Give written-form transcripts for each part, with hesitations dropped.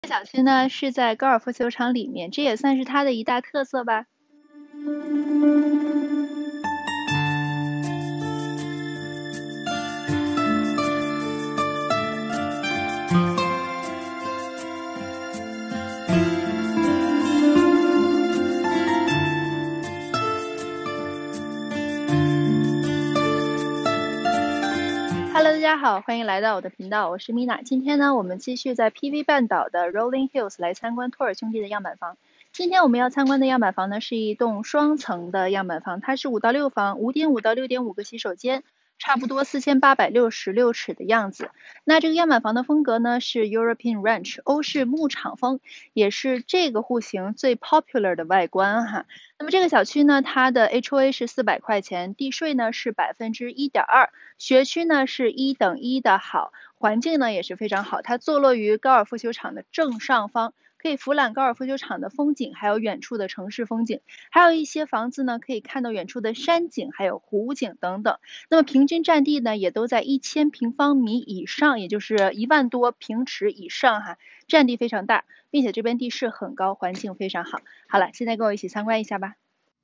小区呢是在高尔夫球场里面，这也算是它的一大特色吧。Hello， 大家好，欢迎来到我的频道，我是 Mina。今天呢，我们继续在 PV 半岛的 Rolling Hills 来参观托尔兄弟的样板房。今天我们要参观的样板房呢，是一栋双层的样板房，它是5到6房，5.5到6.5个洗手间，差不多4866尺的样子。那这个样板房的风格呢是 European Ranch 欧式牧场风，也是这个户型最 popular 的外观哈。那么这个小区呢，它的 HOA 是400块钱，地税呢是1.2%，学区呢是1等1的好，环境呢也是非常好，它坐落于高尔夫球场的正上方，可以俯览高尔夫球场的风景，还有远处的城市风景，还有一些房子呢可以看到远处的山景，还有湖景等等。那么平均占地呢也都在1000平方米以上，也就是1万多平尺以上哈，占地非常大，并且这边地势很高，环境非常好。好了，现在跟我一起参观一下吧。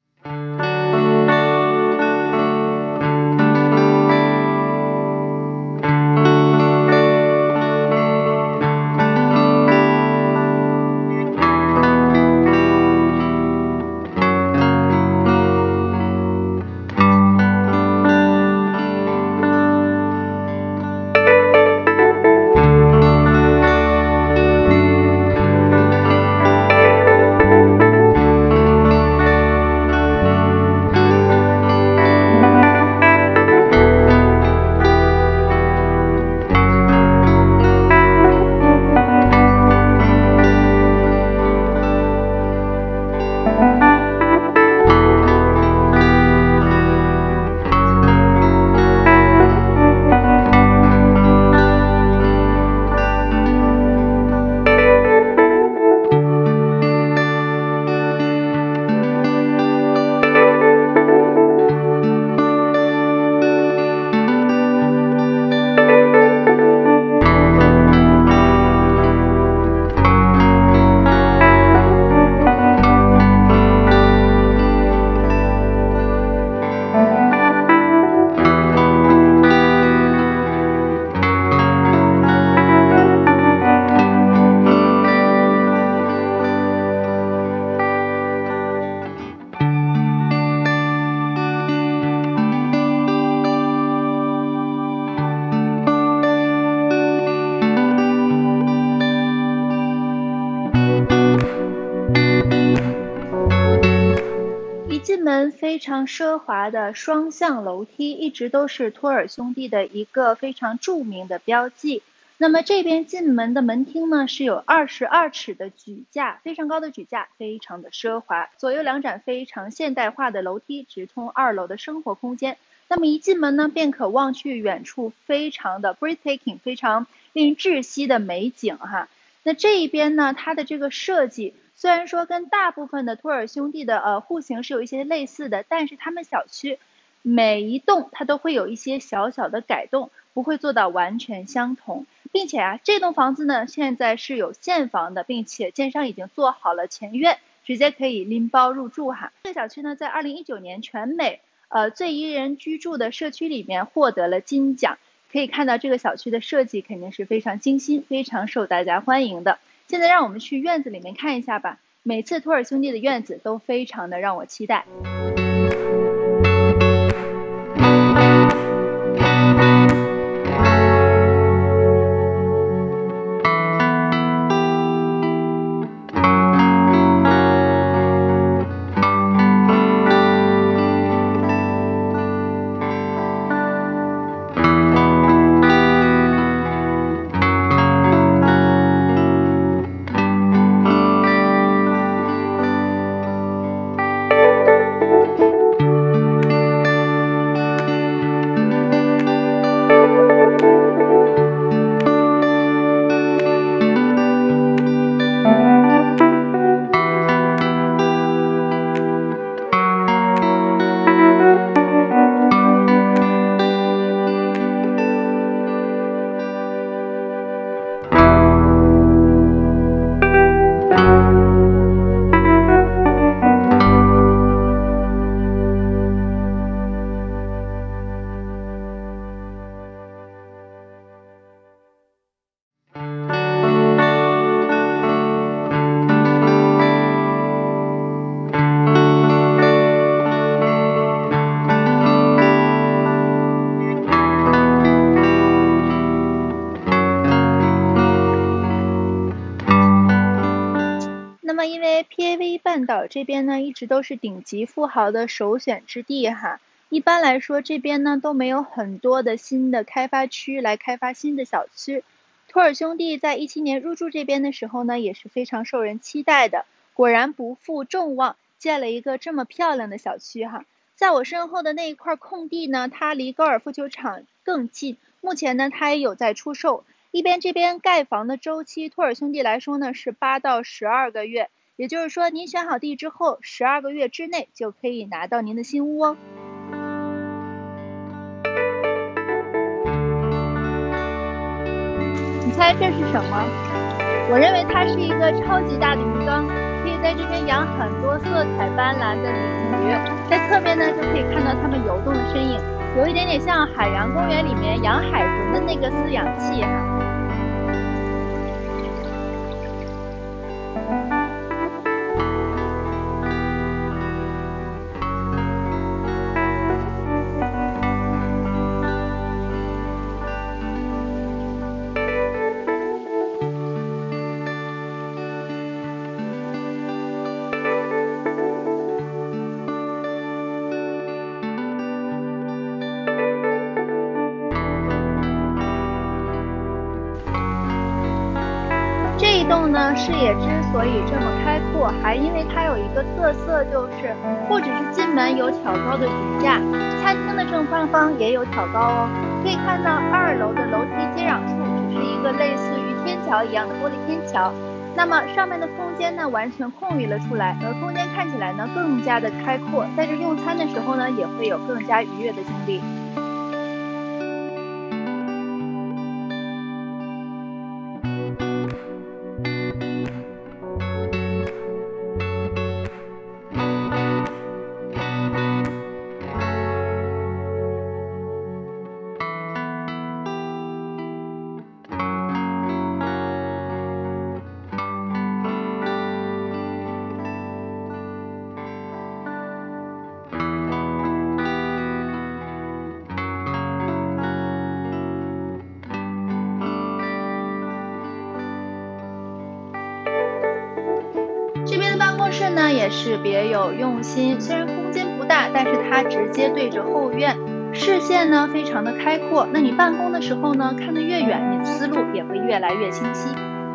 进门非常奢华的双向楼梯，一直都是托尔兄弟的一个非常著名的标记。那么这边进门的门厅呢，是有22尺的举架，非常高的举架，非常的奢华。左右2盏非常现代化的楼梯直通2楼的生活空间。那么一进门呢，便可望去远处非常的 breathtaking， 非常令人窒息的美景哈。那这一边呢，它的这个设计虽然说跟大部分的托尔兄弟的户型是有一些类似的，但是他们小区每一栋它都会有一些小小的改动，不会做到完全相同。并且啊，这栋房子呢现在是有现房的，并且建商已经做好了前院，直接可以拎包入住哈。这个小区呢在2019年全美最宜人居住的社区里面获得了金奖。可以看到这个小区的设计肯定是非常精心，非常受大家欢迎的。现在让我们去院子里面看一下吧。每次托尔兄弟的院子都非常的让我期待。 因为 PAV 半岛这边呢，一直都是顶级富豪的首选之地哈。一般来说，这边呢都没有很多的新的开发区来开发新的小区。托尔兄弟在17年入驻这边的时候呢，也是非常受人期待的。果然不负众望，建了一个这么漂亮的小区哈。在我身后的那一块空地呢，它离高尔夫球场更近。目前呢，它也有在出售。这边盖房的周期，托尔兄弟来说呢是8到12个月，也就是说您选好地之后，12个月之内就可以拿到您的新屋哦。你猜这是什么？我认为它是一个超级大的鱼缸，可以在这边养很多色彩斑斓的鲤鱼，在侧面呢就可以看到它们游动的身影，有一点点像海洋公园里面养海豚的那个饲养器哈。这一栋呢，视野之所以这么开阔，还因为它有一个特色，就是不只是进门有挑高的鱼架，餐厅的正上方也有挑高哦。可以看到2楼的楼梯接壤处只是一个类似于天桥一样的玻璃天桥，那么上面的空间呢完全空余了出来，而空间看起来呢更加的开阔，在这用餐的时候呢也会有更加愉悦的经历。呢也是别有用心，虽然空间不大，但是它直接对着后院，视线呢非常的开阔。那你办公的时候呢，看得越远，你思路也会越来越清晰。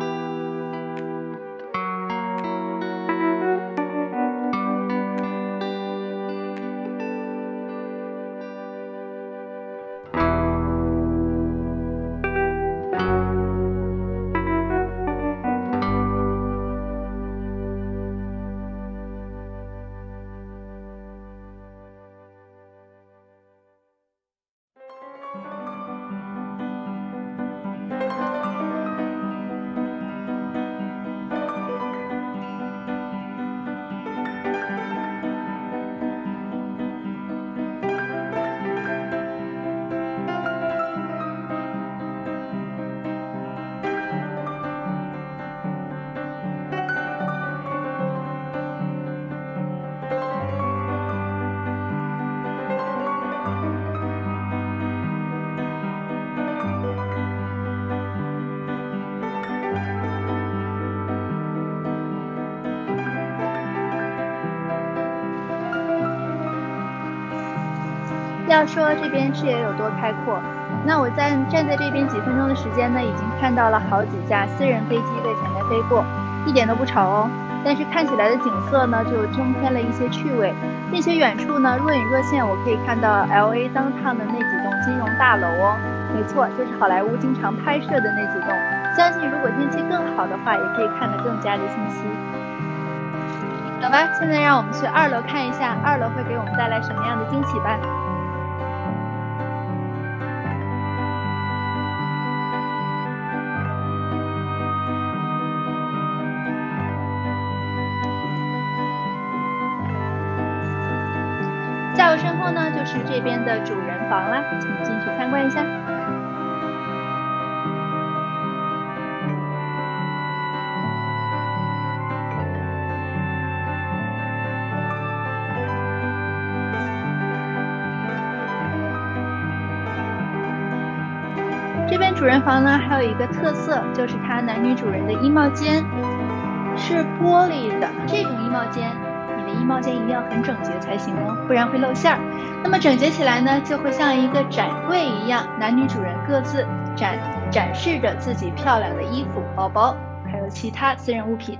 要说这边视野有多开阔，那我站在这边几分钟的时间呢，已经看到了好几架私人飞机在前面飞过，一点都不吵哦。但是看起来的景色呢，就增添了一些趣味。并且远处呢，若隐若现，我可以看到 LA Downtown 的那几栋金融大楼哦。没错，就是好莱坞经常拍摄的那几栋。相信如果天气更好的话，也可以看得更加的清晰。好吧，现在让我们去2楼看一下，2楼会给我们带来什么样的惊喜吧。在我身后呢，就是这边的主人房啦，请进去参观一下。这边主人房呢，还有一个特色，就是它男女主人的衣帽间。 是玻璃的。这种衣帽间，你的衣帽间一定要很整洁才行哦，不然会露馅儿。那么整洁起来呢，就会像一个展柜一样，男女主人各自展示着自己漂亮的衣服、包包，还有其他私人物品。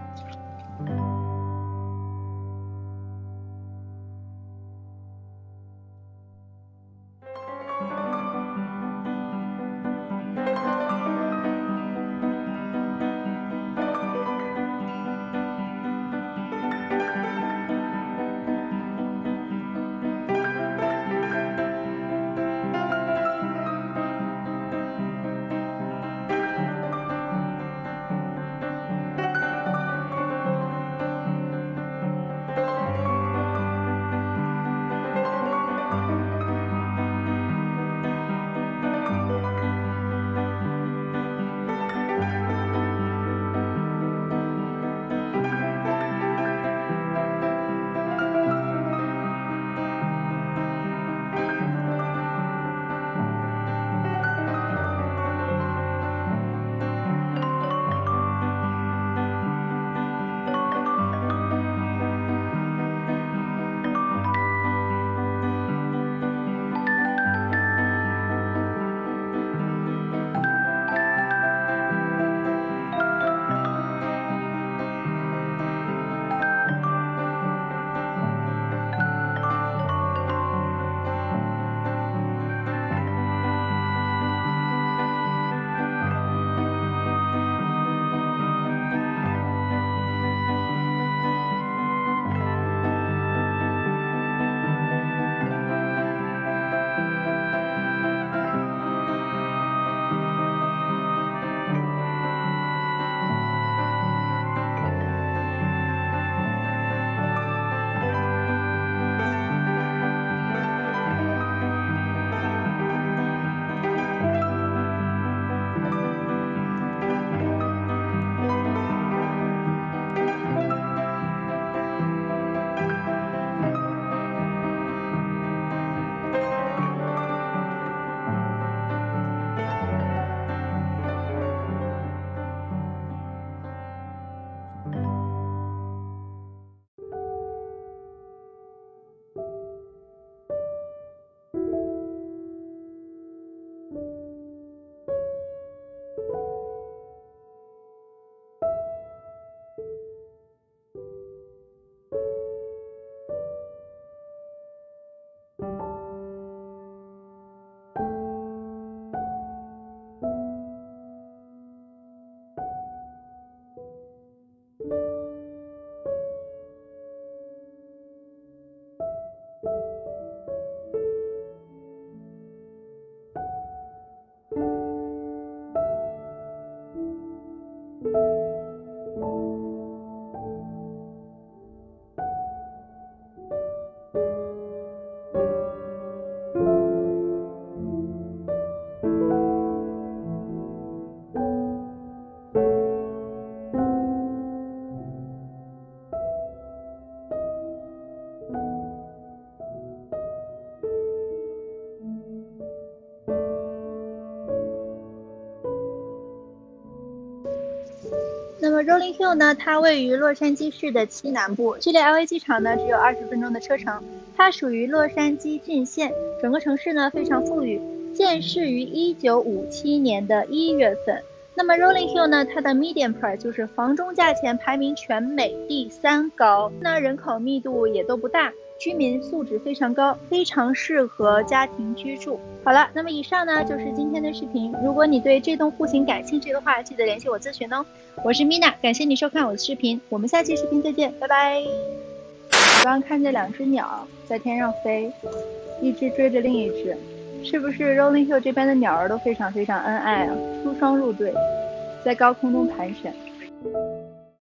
那么 Rolling Hill 呢，它位于洛杉矶市的西南部，距离 LA 机场呢只有20分钟的车程。它属于洛杉矶郡县，整个城市呢非常富裕，建市于1957年的1月份。那么 Rolling Hill 呢，它的 median price 就是房中价钱排名全美第3高，那人口密度也都不大，居民素质非常高，非常适合家庭居住。好了，那么以上呢就是今天的视频。如果你对这栋户型感兴趣的话，记得联系我咨询哦。我是 Mina， 感谢你收看我的视频，我们下期视频再见，拜拜。我刚看见2只鸟在天上飞，一只追着另一只，是不是 Rolling Hill 这边的鸟儿都非常非常恩爱啊？出双入对，在高空中盘旋。